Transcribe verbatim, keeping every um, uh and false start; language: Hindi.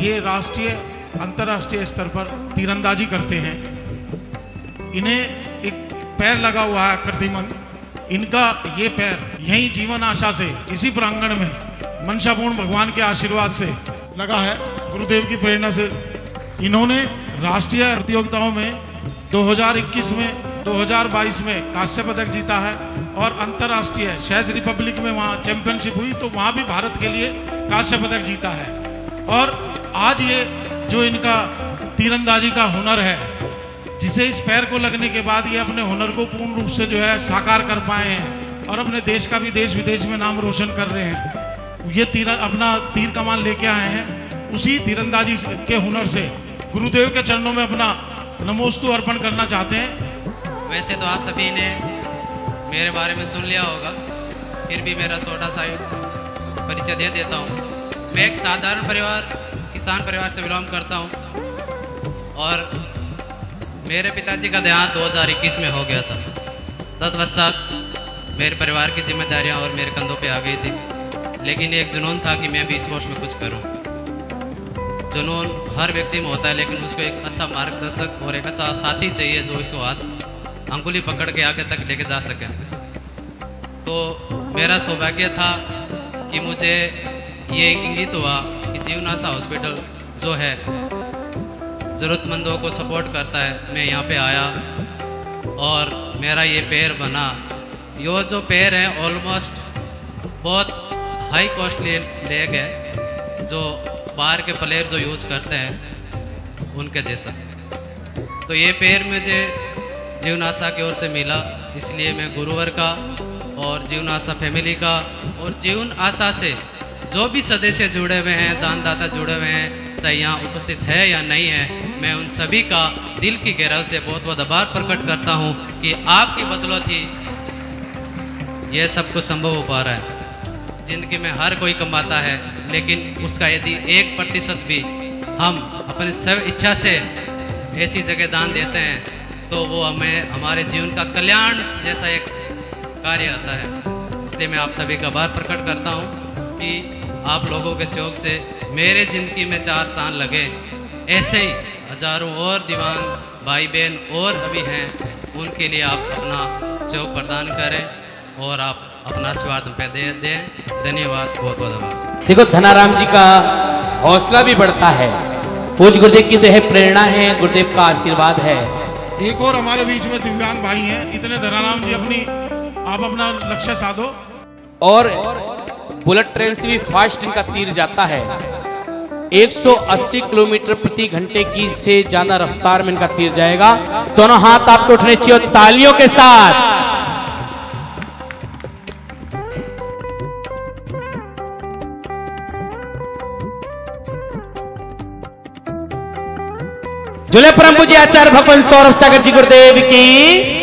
ये राष्ट्रीय अंतर्राष्ट्रीय स्तर पर तीरंदाजी करते हैं। इन्हें एक पैर लगा हुआ है कृत्रिमन। इनका ये पैर यही जीवन आशा से इसी प्रांगण में मनसापूर्ण भगवान के आशीर्वाद से लगा है, गुरुदेव की प्रेरणा से। इन्होंने राष्ट्रीय प्रतियोगिताओं में दो हज़ार इक्कीस में, दो हज़ार बाईस में कांस्य पदक जीता है और अंतर्राष्ट्रीय शेज रिपब्लिक में वहाँ चैंपियनशिप हुई तो वहाँ भी भारत के लिए कांस्य पदक जीता है। और आज ये जो इनका तीरंदाजी का हुनर है, जिसे इस पैर को लगने के बाद ये अपने हुनर को पूर्ण रूप से जो है साकार कर पाए हैं और अपने देश का भी देश विदेश में नाम रोशन कर रहे हैं। ये तीर अपना तीर कमान लेके आए हैं। उसी तीरंदाजी के हुनर से गुरुदेव के चरणों में अपना नमोस्तु अर्पण करना चाहते हैं। वैसे तो आप सभी ने मेरे बारे में सुन लिया होगा, फिर भी मेरा छोटा सा परिचय दे देता हूँ। मैं एक साधारण परिवार, किसान परिवार से बिलोंग करता हूँ और मेरे पिताजी का देहांत दो हज़ार इक्कीस में हो गया था। तत्पश्चात मेरे परिवार की जिम्मेदारियाँ और मेरे कंधों पे आ गई थी, लेकिन एक जुनून था कि मैं भी स्पोर्ट्स में कुछ करूँ। जुनून हर व्यक्ति में होता है, लेकिन उसको एक अच्छा मार्गदर्शक और एक अच्छा साथी चाहिए जो इसको हाथ अंगुली पकड़ के आगे तक लेके जा सके। तो मेरा सौभाग्य था कि मुझे ये इंगित हुआ कि जीवन आशा हॉस्पिटल जो है ज़रूरतमंदों को सपोर्ट करता है। मैं यहाँ पे आया और मेरा ये पैर बना। यो जो पैर है ऑलमोस्ट बहुत हाई कॉस्टली लेग है, जो बाहर के प्लेयर जो यूज़ करते हैं उनके जैसा। तो ये पैर मुझे जीवन आशा की ओर से मिला, इसलिए मैं गुरुवर का और जीवन आशा फैमिली का और जीवन आशा से जो भी सदस्य जुड़े हुए हैं, दानदाता जुड़े हुए हैं, चाहे यहाँ उपस्थित है या नहीं है, मैं उन सभी का दिल की गहराई से बहुत बहुत आभार प्रकट करता हूँ कि आपकी बदौलत ही यह सब कुछ संभव हो पा रहा है। जिंदगी में हर कोई कमाता है, लेकिन उसका यदि एक प्रतिशत भी हम अपने सब इच्छा से ऐसी जगह दान देते हैं तो वो हमें हमारे जीवन का कल्याण जैसा एक कार्य आता है। इसलिए मैं आप सभी का आभार प्रकट करता हूँ कि आप लोगों के सहयोग से मेरे ज़िंदगी में चार चांद लगे। ऐसे ही हजारों और दिव्यांग भाई बहन और अभी हैं, उनके लिए आप अपना सहयोग प्रदान करें और आप अपना आशीर्वाद पे दे दें। धन्यवाद, बहुत बहुत आभार। देखो धनाराम जी का हौसला भी बढ़ता है। पूज्य गुरुदेव की तो है प्रेरणा है, गुरुदेव का आशीर्वाद है। एक और हमारे बीच में दिव्यांग भाई हैं। इतने धनाराम जी अपनी आप अपना लक्ष्य साधो। और बुलेट ट्रेन से भी फास्ट इनका तीर जाता है। एक सौ अस्सी किलोमीटर प्रति घंटे की से ज्यादा रफ्तार में इनका तीर जाएगा। दोनों हाथ आपको उठने चाहिए तालियों के साथ। जुले परम पूज्य आचार्य भगवान सौरभ सागर जी गुरुदेव की